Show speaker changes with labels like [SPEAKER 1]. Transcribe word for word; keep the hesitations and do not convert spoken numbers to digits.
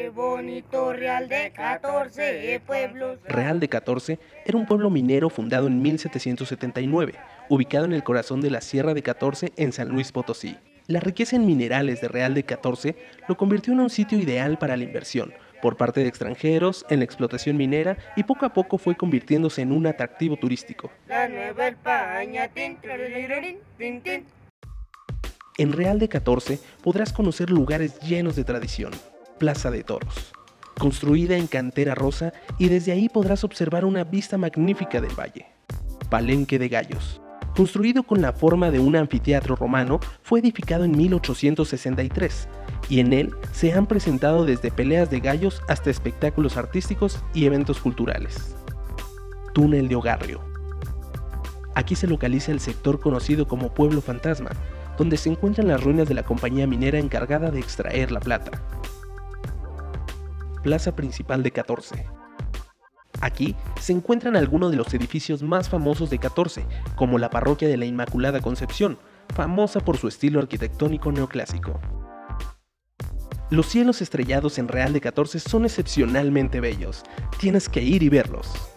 [SPEAKER 1] Qué bonito Real de catorce pueblos.
[SPEAKER 2] Real de catorce era un pueblo minero fundado en mil setecientos setenta y nueve, ubicado en el corazón de la Sierra de catorce en San Luis Potosí. La riqueza en minerales de Real de catorce lo convirtió en un sitio ideal para la inversión, por parte de extranjeros, en la explotación minera y poco a poco fue convirtiéndose en un atractivo turístico.
[SPEAKER 1] La Nueva España, tin, tararirín, tin, tin.
[SPEAKER 2] En Real de catorce podrás conocer lugares llenos de tradición. Plaza de Toros, construida en cantera rosa y desde ahí podrás observar una vista magnífica del valle. Palenque de Gallos, construido con la forma de un anfiteatro romano, fue edificado en mil ochocientos sesenta y tres y en él se han presentado desde peleas de gallos hasta espectáculos artísticos y eventos culturales. Túnel de Ogarrio. Aquí se localiza el sector conocido como Pueblo Fantasma, donde se encuentran las ruinas de la compañía minera encargada de extraer la plata. Plaza Principal de catorce. Aquí se encuentran algunos de los edificios más famosos de catorce, como la Parroquia de la Inmaculada Concepción, famosa por su estilo arquitectónico neoclásico. Los cielos estrellados en Real de catorce son excepcionalmente bellos, tienes que ir y verlos.